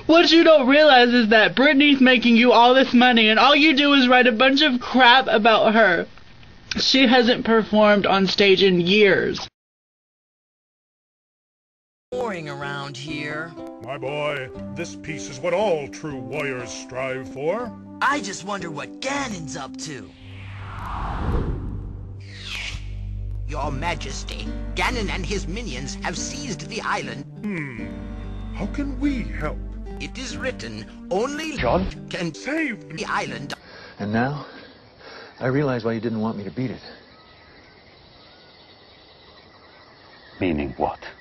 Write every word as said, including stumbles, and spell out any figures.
What you don't realize is that Brittany's making you all this money, and all you do is write a bunch of crap about her. She hasn't performed on stage in years. Boring around here. My boy, this piece is what all true warriors strive for. I just wonder what Ganon's up to. Your Majesty, Ganon and his minions have seized the island. Hmm. How can we help? It is written, only John can Save the island. And now, I realize why you didn't want me to beat it. Meaning what?